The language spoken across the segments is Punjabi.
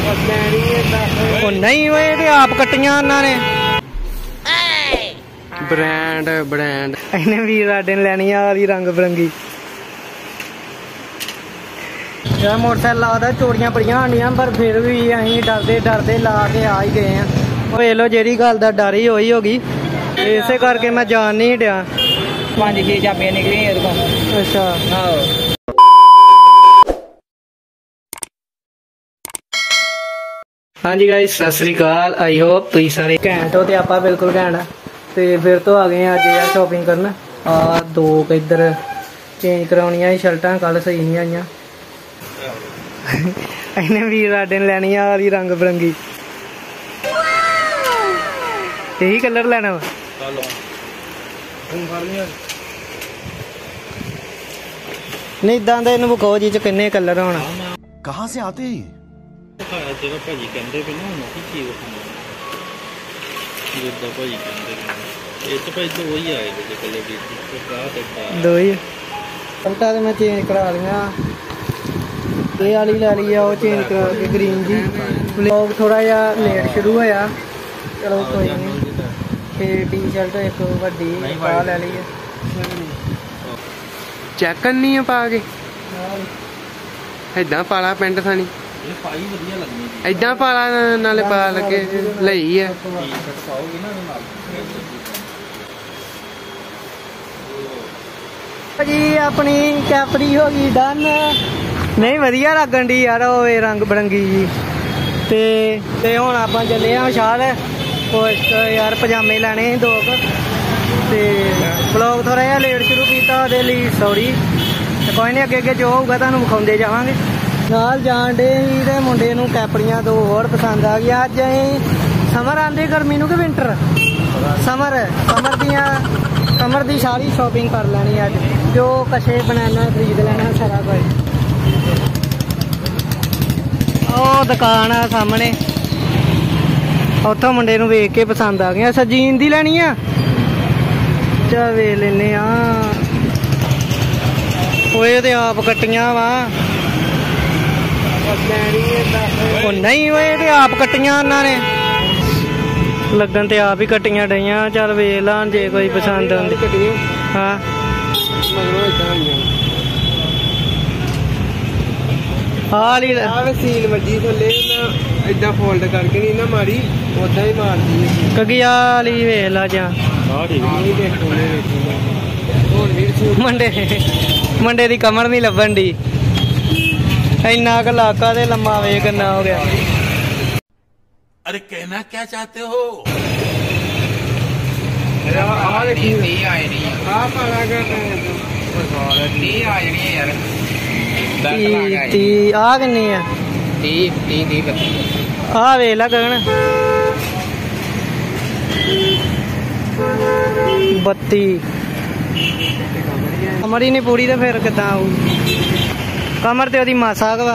नहीं वो ये आप कट्टियां उन्होंने ब्रांड ब्रांड इन्हें भी साडे ने लैनी आ रंग बिरंगी मोटरसाइकिल लादा चोरियां बड़ियां आनियां पर फिर भी अं डरदे डरदे ला के आ ही गए हैं। वेख लो जी गल का डर ही होई होगी इस करके मैं जान नहीं डया। 5-6 चाबियां निकली अच्छा हाँ जी गाइस सत श्री अकाल। आई होप तुम सारे घैंट हो तो आप बिल्कुल घैंट तो फिर तो आ गए अज यार शॉपिंग करन। आ 2 इधर चेंज करवानियां शर्टां कल सही नहीं आईयां। इन्हें भी साडे ने लैनी आ रंग बिरंगी यही कलर लेना वा नहीं इदा दा इन्हूं विखाओ जी च किन्ने कलर होना। कहाँ से आते हैं दो ही शर्टां तो मैं चेंज करा लिया ये वाली लै ली है चेंज करा के ग्रीन जी ब्लॉग थोड़ा जा लेट शुरू होया चलो कोई नहीं। टी शर्ट एक वड्डी पा लै ली है चेक करनी है पा के इदा पाला पेंट थानी इदा पाला नाले पा लगे लई है जी अपनी कैपरी हो गई डन नहीं वधिया लगन डी यार होवे रंग बिरंगी जी ते हुण आपां चले आ विशाल पोस्ट यार पजामे लैने 2 ते ब्लॉग थोड़ा जिहा लेट शुरू किया ओहदे लई सॉरी ते कोई नहीं अगे जो होगा तुहानूं विखाउंदे जावांगे। नाल जाण डे ते मुंडे नूं कैपरियां 2 होर पसंद आ गई। अज असीं समर आंदे गर्मी नूं कि विंटर समर समर दी सारी शॉपिंग कर लैनी अज जो कछे बनाना खरीद लेना सारा कुछ। ਉਹ दुकान आ सामने उतो मुंडे नूं वेख के पसंद आ गया। सजीन दी लैनी आ चल वेख लेने ओए ते आप कट्टियां वा नहीं ओए ते आप कट्टियां उन्होंने लगन ते आप ही कट्टियां डईयां। चल वेख लान जे कोई पसंद आंदी। हाँ सील वजी थले इदा फोल्ड करके नहीं ना मारी उदा ही मारती कगिया वाली वेख ला जा मंडे दी कमर नहीं लभन डी इन्ना क लाका ते लम्मा वे किन्ना हो गया। अरे कहना क्या चाहते हो आ किन्नी है आ वेख ला गगन 32 कमर ही नहीं पूरी तो फिर किदा आऊ कमर तो मासा क वा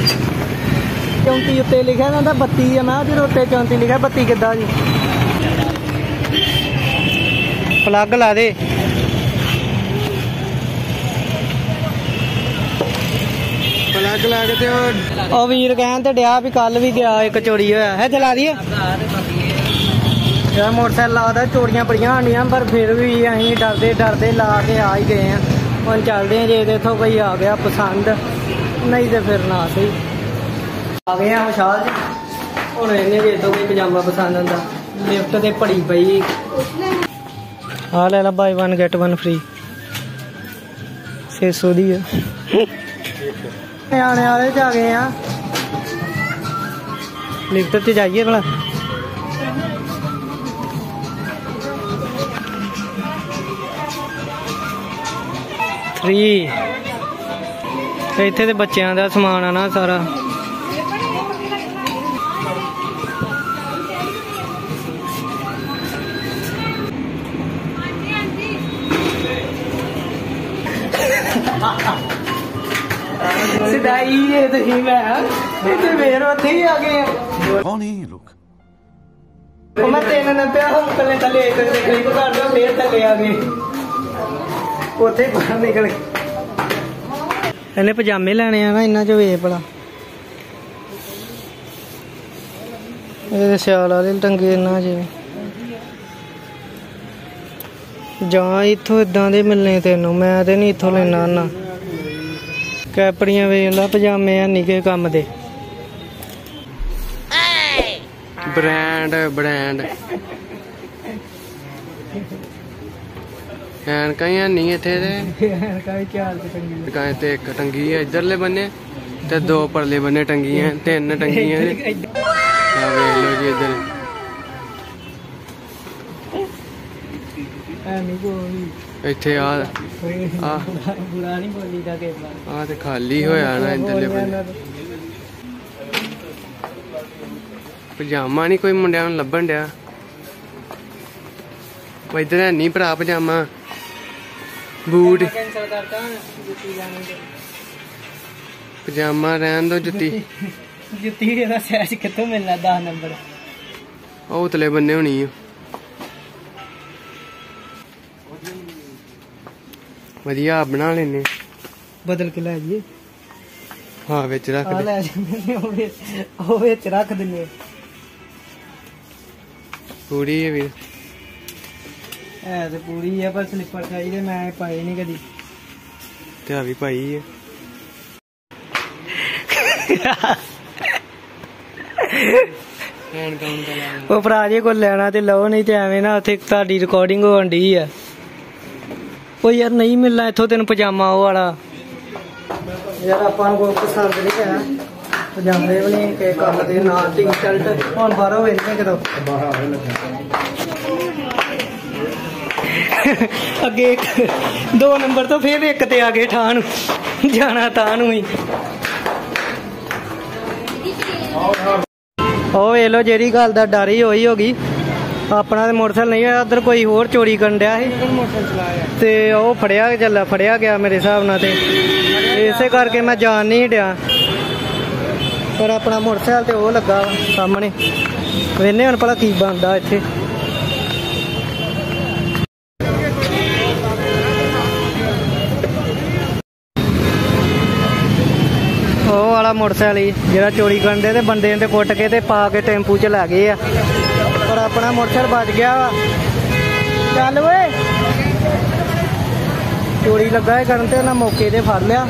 34 उत्ते लिखा ना 32 है मैं जो उत्ते 34 लिखा 32 किदा जी प्लग ला दे प्लग ला के वीर कहन ते डया भी कल भी गया एक चोरी होया है चला दी मोटरसाइकिल लादा चोरियां बड़ियां आनियां पर फिर भी अं डरदे डरदे ला के आ ही गए हैं। हम चलते हैं जे इतों कोई आ गया पसंद नहीं तो फिर ना सही आ गए हैं विशाल जी हूँ इन्हें जे तो कोई पजामा पसंद आता लिफ्ट से भड़ी पई आ ले ला बाय 1 गेट 1 फ्री 600 दी आने वाले च आ गए हैं लिफ्ट से जाइए भला 3 इत्थे ते बच्चों का समान आना सारा सिदाई ये तो ही मैं मेरे उत्थे ही आ गए कौन है ये लोग मैं 390 हम कले थले क्लिक कर दो फिर थले आ गए उत्थे बाहर निकल इन्हें पजामे लेने आ ना इन्ना चो वे भला ਇਹ ਸਿਆਲ ਵਾਲੇ ਟੰਗੇ ਇਹਨਾਂ ਜਿਵੇਂ ਜਾਂ ਇੱਥੋਂ ਇਦਾਂ ਦੇ ਮਿਲਣੇ ਤੈਨੂੰ, ਮੈਂ ਤੇ ਨਹੀਂ ਇੱਥੋਂ ਲੈਣਾ ਨਾ। ਕੈਪਰੀਆਂ ਵੇਖ ਲਾ, ਪਜਾਮੇ ਹੈ ਨਿੱਕੇ ਕੰਮ ਦੇ। ਬ੍ਰਾਂਡ ਐਨਕਾਂ ਹੀ ਨਹੀਂ ਇੱਥੇ ਤੇ ਐਨਕਾਂ ਤੇ ਇੱਕ ਟੰਗੀ ਹੈ ਇਧਰਲੇ ਬੰਨੇ ਤੇ 2 ਪਰਲੇ ਬੰਨੇ ਟੰਗੀਆਂ, 3 ਟੰਗੀਆਂ। ਆ ਵੇਖ ਲਓ ਜੀ ਇੱਧਰ ਇੱਥੇ ਆ ਤੇ ਖਾਲੀ ਹੋਇਆ ਨਾ ਇੱਧਰਲੇ ਬੰਨੇ। ਪਜਾਮਾ ਨਹੀਂ ਕੋਈ ਮੁੰਡਿਆਂ ਨੂੰ ਲੱਭਣ ਡਿਆ। ਇੱਧਰ ਹੈ ਨਹੀਂ ਭਰਾ ਪਜਾਮਾ ਬੂਟ ਪਜਾਮਾ ਰਹਿਣ ਦੋ। ਜੁੱਤੀ ਦਾ ਸਾਈਜ਼ ਕਿੱਥੋਂ ਮਿਲਣਾ 10 ਨੰਬਰ? ਉਹ ਉਤਲੇ ਬੰਨੇ ਹੋਣੀ ਆ। ਵਧੀਆ ਬਣਾ ਲੈਨੇ, ਬਦਲ ਕੇ ਲੈ ਜਾਈਏ। ਹਾਂ ਵਿੱਚ ਰੱਖ ਦੇ, ਲੈ ਜਾਂਦੇ ਉਹ ਵਿੱਚ ਰੱਖ ਦਿੰਨੇ। ਪੂਰੀ ਹੈ ਵੀਰ, ਹੈ ਤੇ ਪੂਰੀ ਹੈ ਪਰ ਸਲਿੱਪਰ ਚਾਹੀਦੇ, ਮੈਂ ਪਾਏ ਨਹੀਂ ਕਦੀ। ਤੇ ਆ ਵੀ ਪਾਈ ਹੈ। ਉਹ ਭਰਾ ਜੇ ਕੋਲ ਲੈਣਾ ਤੇ ਲਓ, ਨਹੀਂ ਤੇ ਐਵੇਂ ਨਾ ਉੱਥੇ ਤੁਹਾਡੀ ਰਿਕਾਰਡਿੰਗ ਹੋਣ ਡਈ ਆ। ਉਹ ਯਾਰ ਨਹੀਂ ਮਿਲਣਾ ਇੱਥੋਂ ਤੈਨੂੰ ਪਜਾਮਾ ਉਹ ਵਾਲਾ। ਯਾਰ ਆਪਾਂ ਨੂੰ ਕੋਈ ਪਸੰਦ ਨਹੀਂ ਹੈ ਪਜਾਮੇ ਵੀ ਨਹੀਂ ਕਿ ਕੰਮ ਦੇ ਨਾਲ ਟੀ ਸ਼ਰਟ। ਹੁਣ ਬਾਹਰੋਂ ਵੇਖਦੇ ਕਦੋਂ ਅੱਗੇ 2 ਨੰਬਰ ਤੋਂ ਫੇਰ 1 ਤੇ ਆ ਗਏ ਠਾਹ ਨੂੰ ਜਾਣਾ ਤਾਂ ਨੂੰ ਹੀ। ਉਹ ਵੇਖ ਲੋ ਜਿਹੜੀ ਗੱਲ ਦਾ ਡਰ ਹੀ ਉਹੀ ਹੋ ਗਈ। ਆਪਣਾ ਤੇ ਮੋਟਰਸਾਈਕਲ ਨਹੀਂ ਹੋਇਆ, ਉਧਰ ਕੋਈ ਹੋਰ ਚੋਰੀ ਕਰਨ ਡਿਆ ਸੀ ਤੇ ਉਹ ਫੜਿਆ ਗਿਆ ਮੇਰੇ ਹਿਸਾਬ ਨਾਲ। ਤੇ ਇਸੇ ਕਰਕੇ ਮੈਂ ਜਾਣ ਨਹੀਂ ਡਿਆ, ਪਰ ਆਪਣਾ ਮੋਟਰਸਾਈਕਲ ਤੇ ਉਹ ਲੱਗਾ ਸਾਹਮਣੇ। ਵੇਖਨੇ ਹੁਣ ਭਲਾ ਕੀ ਬਣਦਾ ਇੱਥੇ। ਉਹ ਵਾਲਾ ਮੋਟਰਸਾਈਕਲ ਜਿਹੜਾ ਚੋਰੀ ਕਰਨ ਦੇ ਤੇ ਬੰਦੇ ਨੇ ਕੁੱਟ ਕੇ ਤੇ ਪਾ ਕੇ ਟੈਂਪੂ 'ਚ ਲੈ ਗਏ ਆ, ਪਰ ਆਪਣਾ ਮੋਟਰਸਾਈਕਲ ਬਚ ਗਿਆ ਵਾ। ਚੱਲ ਓਏ, ਚੋਰੀ ਲੱਗਾ ਕਰਨ ਤੇ ਉਹਨਾਂ ਮੌਕੇ ਤੇ ਫੜ ਲਿਆ।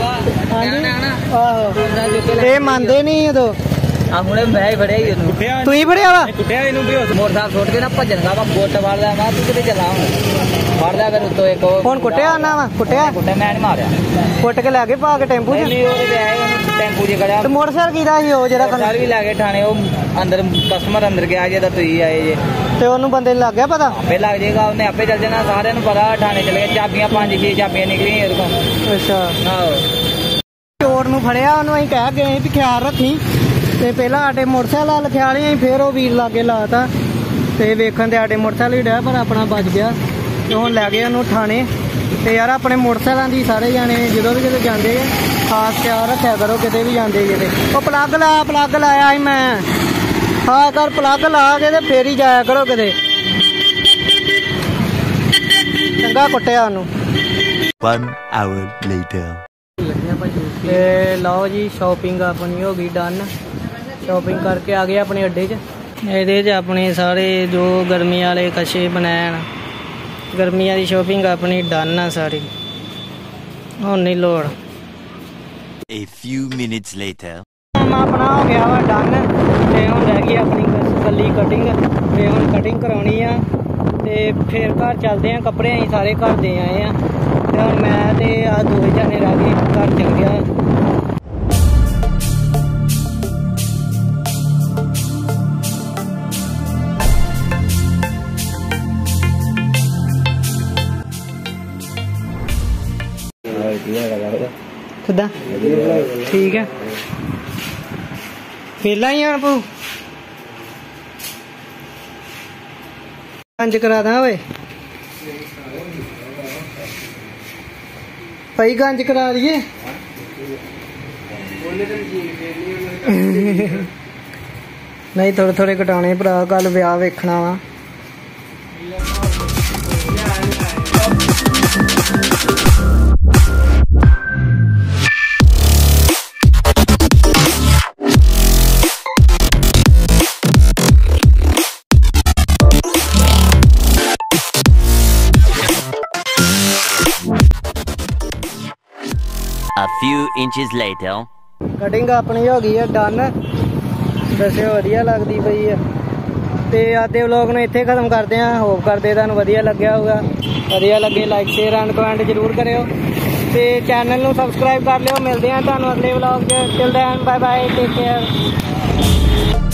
ਆਹੋ ਇਹ ਮੰਨਦੇ ਨਹੀਂ ਉਦੋਂ। ਹੁਣੇ ਮੈਂ ਫੜਿਆ ਹੀ ਉਹਨੂੰ। ਤੂੰ ਫੜਿਆ ਵਾ? ਮੋਟਰਸਾਈਕਲ ਸੁੱਟ ਕੇ ਨਾ ਭੱਜਣਗਾ ਵਾ, ਗੁੱਟ ਵਾਲਦਾ ਵਾ। ਤੂੰ ਕਿਤੇ ਚੱਲਾ ਫੜ ਲਿਆ ਫਿਰ ਉੱਤੋਂ ਇੱਕ। ਹੁਣ ਕੁੱਟਿਆ ਨਾ ਵਾ? ਕੁੱਟਿਆ ਮੈਂ ਨਹੀਂ ਮਾਰਿਆ, ਕੁੱਟ ਕੇ ਲੈ ਗਏ ਪਾ ਕੇ ਟੈਂਪੂ 'ਚ। ਟੈਂਪੂ 'ਚ ਖੜਿਆ। ਤੇ ਮੋਟਰਸਾਈਕਲ ਕਿਹਦਾ ਸੀ ਉਹ ਜਿਹੜਾ ਵੀ ਲੈ ਗਏ ਥਾਣੇ? ਉਹ ਅੰਦਰ ਕਸਟਮਰ ਅੰਦਰ ਗਿਆ ਜਿਹਦਾ ਤੁਸੀਂ ਆਏ ਜੇ, ਤੇ ਉਹਨੂੰ ਬੰਦੇ ਨੂੰ ਲੱਗ ਗਿਆ ਪਤਾ? ਆਪੇ ਲੱਗ ਜਾਏਗਾ, ਉਹਨੇ ਆਪੇ ਚੱਲ ਜਾਣਾ। ਸਾਰਿਆਂ ਨੂੰ ਪਤਾ ਥਾਣੇ ਚਲੇ ਗਏ। ਚਾਬੀਆਂ 5-6 ਚਾਬੀਆਂ ਨਿਕਲੀਆਂ ਇਹਦੇ ਕੋਲ। ਅੱਛਾ ਆਹੋ। ਚੋਰ ਨੂੰ ਫੜਿਆ, ਉਹਨੂੰ ਅਸੀਂ ਕਹਿ ਗਏ ਵੀ ਖਿਆਲ ਰੱਖੀ। ਤੇ ਪਹਿਲਾਂ ਸਾਡੇ ਮੋਟਰਸਾਈਕਲ ਵੱਲ ਖਿਆਲ ਸੀ, ਫਿਰ ਉਹ ਵੀਰ ਲਾਗੇ ਲਾਤਾ ਤੇ ਵੇਖਣ ਤੇ ਸਾਡੇ ਮੋਟਰਸਾਈਕਲ ਹੀ ਡਿਆ, ਪਰ ਆਪਣਾ ਬਚ ਗਿਆ। ਤੇ ਹੁਣ ਲੈ ਗਏ ਉਹਨੂੰ ਥਾਣੇ। ਤੇ ਯਾਰ ਆਪਣੇ ਮੋਟਰਸਾਈਕਲਾਂ ਦੀ ਸਾਰੇ ਜਾਣੇ ਜਦੋਂ ਵੀ ਕਿਤੇ ਜਾਂਦੇ ਖਾਸ ਖਿਆਲ ਰੱਖਿਆ ਕਰੋ ਕਿਤੇ ਵੀ ਜਾਂਦੇ ਕਿਤੇ। ਉਹ ਪਲੱਗ ਲਾਇਆ ਸੀ ਮੈਂ। ਹਾਂ ਕਰ ਪਲੱਗ ਲਾ ਕੇ ਤੇ ਫੇਰ ਹੀ ਜਾਇਆ ਕਰੋ ਕਿਤੇ। ਚੰਗਾ ਕੁੱਟਿਆ ਉਹਨੂੰ। 1 hour later। ਤੇ ਲਓ ਜੀ, ਸ਼ਾਪਿੰਗ ਆਪਣੀ ਹੋ ਗਈ ਡਨ। ਸ਼ਾਪਿੰਗ ਕਰਕੇ ਆ ਗਏ ਆਪਣੇ ਅੱਡੇ 'ਚ। ਇਹਦੇ 'ਚ ਆਪਣੇ ਸਾਰੇ ਜੋ ਗਰਮੀ ਵਾਲੇ ਕਛੇ ਬਣਾਉਣ, ਗਰਮੀਆਂ ਦੀ ਸ਼ਾਪਿੰਗ ਆਪਣੀ ਡਨ ਆ ਸਾਰੀ। ਹੁਣ ਨਹੀਂ ਲੋੜ। A few minutes later। ਆਪਣਾ ਹੋ ਗਿਆ ਵਾ ਡਨ। ਤੇ ਹੁਣ ਰਹਿ ਗਈ ਆਪਣੀ ਕੱਲੀ ਕਟਿੰਗ। ਤੇ ਹੁਣ ਕਟਿੰਗ ਕਰਾਉਣੀ ਆ ਤੇ ਫਿਰ ਘਰ ਚੱਲਦੇ ਆ। ਕੱਪੜੇ ਅਸੀਂ ਸਾਰੇ ਘਰ ਦੇ ਆਏ ਆ ਤੇ ਹੁਣ ਮੈਂ ਤੇ ਆ 2 ਜਣੇ ਰਹਿ ਗਏ, ਘਰ ਚੱਲ ਗਿਆ। ਕਿੱਦਾਂ ਠੀਕ ਹੈ? ਪਹਿਲਾਂ ਹੀ ਆ ਭੂ ਗੰਜ ਕਰਾ ਦਾਂ ਓਏ, ਭਾਈ ਗੰਜ ਕਰਾ ਲਈਏ। ਨਹੀਂ ਥੋੜੇ ਘਟਾਉਣੇ ਭਰਾ, ਕੱਲ ਵਿਆਹ ਵੇਖਣਾ ਵਾ। A few inches later. Cutting ਆਪਣੀ ਹੋ ਗਈ ਹੈ ਡਨ। ਦੱਸਿਓ ਵਧੀਆ ਲੱਗਦੀ ਪਈ ਆ। ਤੇ ਅੱਜ ਦੇ ਵਲੋਗ ਨੂੰ ਇੱਥੇ ਖਤਮ ਕਰਦੇ ਹਾਂ। ਹੋਪ ਕਰਦੇ ਤੁਹਾਨੂੰ ਵਧੀਆ ਲੱਗਿਆ ਹੋਊਗਾ। ਵਧੀਆ ਲੱਗੇ ਲਾਈਕ ਸ਼ੇਅਰ ਐਂਡ ਕਮੈਂਟ ਜ਼ਰੂਰ ਕਰਿਓ ਤੇ ਚੈਨਲ ਨੂੰ ਸਬਸਕ੍ਰਾਈਬ ਕਰ ਲਿਓ। ਮਿਲਦੇ ਹਾਂ ਤੁਹਾਨੂੰ ਅਗਲੇ ਵਲੋਗ 'ਚ। Till then bye bye, take care.